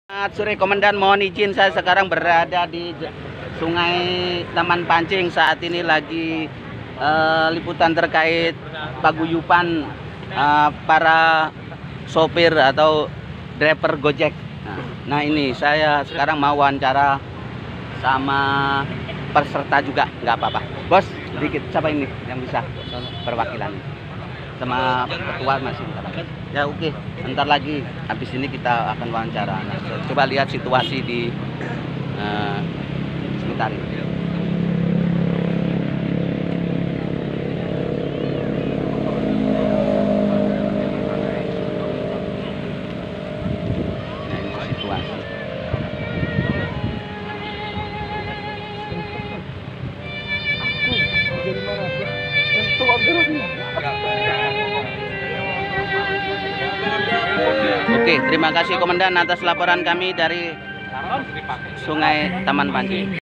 Selamat sore Komandan, mohon izin saya sekarang berada di Sungai Taman Pancing. Saat ini lagi liputan terkait paguyuban para sopir atau driver Gojek. Nah ini saya sekarang mau wawancara sama peserta juga, nggak apa-apa. Bos, sedikit siapa ini yang bisa perwakilan? Sama ketua masih ya oke, ntar lagi habis ini kita akan wawancara. Nah, coba lihat situasi di sekitar ini. Nah, ini situasi. Oke, terima kasih Komandan atas laporan kami dari Sungai Taman Pancing.